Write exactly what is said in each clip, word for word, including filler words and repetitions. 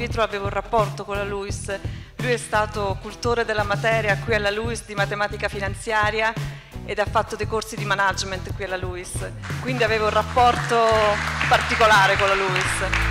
Pietro aveva un rapporto con la LUISS. Lui è stato cultore della materia qui alla LUISS di matematica finanziaria ed ha fatto dei corsi di management qui alla LUISS, quindi aveva un rapporto particolare con la LUISS.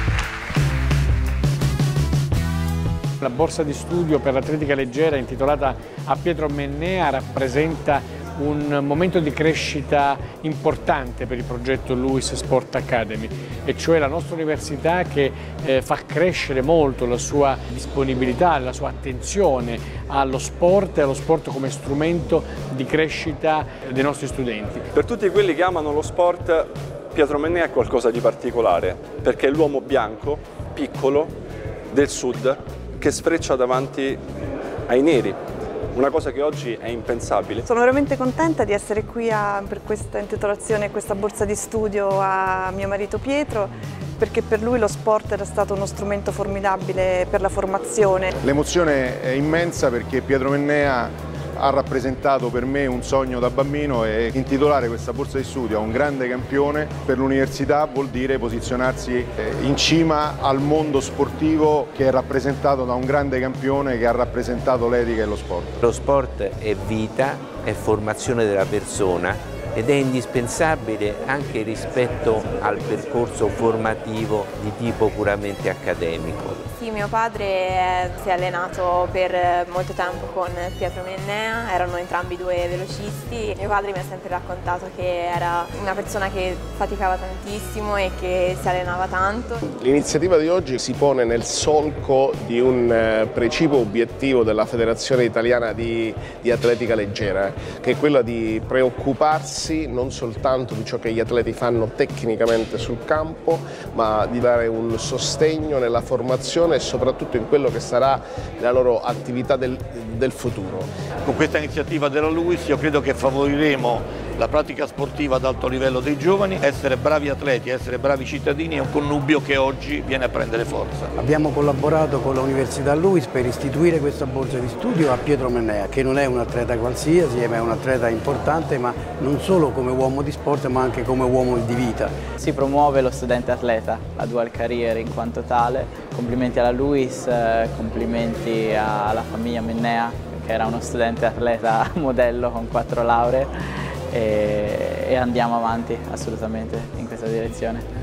La borsa di studio per l'atletica leggera intitolata a Pietro Mennea rappresenta un momento di crescita importante per il progetto LUISS Sport Academy, e cioè la nostra università che eh, fa crescere molto la sua disponibilità, la sua attenzione allo sport e allo sport come strumento di crescita dei nostri studenti. Per tutti quelli che amano lo sport, Pietro Mennea è qualcosa di particolare, perché è l'uomo bianco, piccolo, del sud, che sfreccia davanti ai neri, una cosa che oggi è impensabile. Sono veramente contenta di essere qui a, per questa intitolazione e questa borsa di studio a mio marito Pietro, perché per lui lo sport era stato uno strumento formidabile per la formazione. L'emozione è immensa perché Pietro Mennea ha rappresentato per me un sogno da bambino, e intitolare questa borsa di studio a un grande campione per l'università vuol dire posizionarsi in cima al mondo sportivo che è rappresentato da un grande campione che ha rappresentato l'etica e lo sport. Lo sport è vita, è formazione della persona ed è indispensabile anche rispetto al percorso formativo di tipo puramente accademico. Sì, mio padre si è allenato per molto tempo con Pietro Mennea, erano entrambi due velocisti. Mio padre mi ha sempre raccontato che era una persona che faticava tantissimo e che si allenava tanto. L'iniziativa di oggi si pone nel solco di un precipuo obiettivo della Federazione Italiana di, di Atletica Leggera, che è quello di preoccuparsi non soltanto di ciò che gli atleti fanno tecnicamente sul campo, ma di dare un sostegno nella formazione e soprattutto in quello che sarà la loro attività del, del futuro. Con questa iniziativa della LUISS io credo che favoriremo la pratica sportiva ad alto livello dei giovani. Essere bravi atleti, essere bravi cittadini è un connubio che oggi viene a prendere forza. Abbiamo collaborato con l'Università LUISS per istituire questa borsa di studio a Pietro Mennea, che non è un atleta qualsiasi, ma è un atleta importante, ma non solo come uomo di sport ma anche come uomo di vita. Si promuove lo studente atleta, la dual career in quanto tale. Complimenti alla LUISS, complimenti alla famiglia Mennea, che era uno studente atleta modello con quattro lauree, e, e andiamo avanti assolutamente in questa direzione.